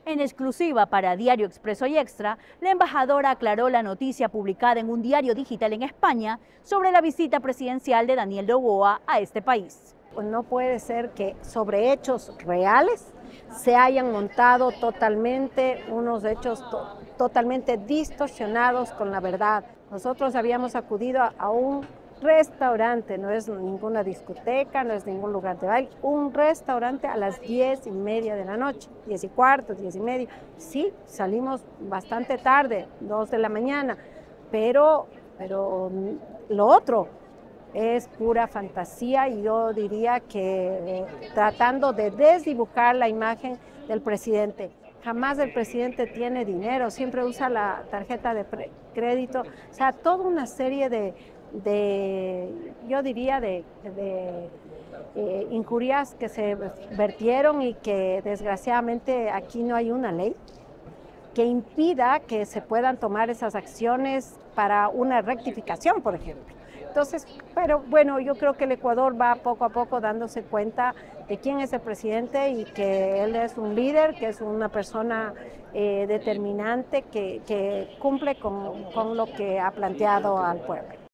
En exclusiva para Diario Expreso y Extra, la embajadora aclaró la noticia publicada en un diario digital en España sobre la visita presidencial de Daniel Noboa a este país. Pues no puede ser que sobre hechos reales se hayan montado totalmente unos hechos totalmente distorsionados con la verdad. Nosotros habíamos acudido a un restaurante, no es ninguna discoteca, no es ningún lugar de baile, un restaurante a las 10:30 de la noche, 10:15, 10:30. Sí, salimos bastante tarde, 2 de la mañana, pero lo otro es pura fantasía y yo diría que tratando de desdibujar la imagen del presidente. Jamás el presidente tiene dinero, siempre usa la tarjeta de crédito, o sea, toda una serie yo diría, injurias que se vertieron y que desgraciadamente aquí no hay una ley que impida que se puedan tomar esas acciones para una rectificación, por ejemplo. Entonces, pero bueno, yo creo que el Ecuador va poco a poco dándose cuenta de quién es el presidente y que él es un líder, que es una persona determinante, que cumple con lo que ha planteado al pueblo.